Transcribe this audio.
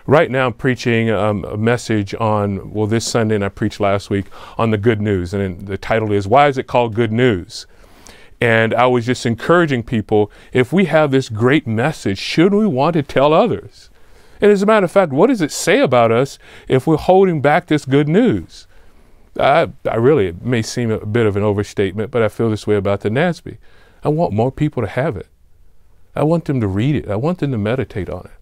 Right now I'm preaching a message on, well, this Sunday, and I preached last week on the good news. And the title is, why is it called good news? And I was just encouraging people, if we have this great message, shouldn't we want to tell others? And as a matter of fact, what does it say about us if we're holding back this good news? It may seem a bit of an overstatement, but I feel this way about the NASB. I want more people to have it. I want them to read it. I want them to meditate on it.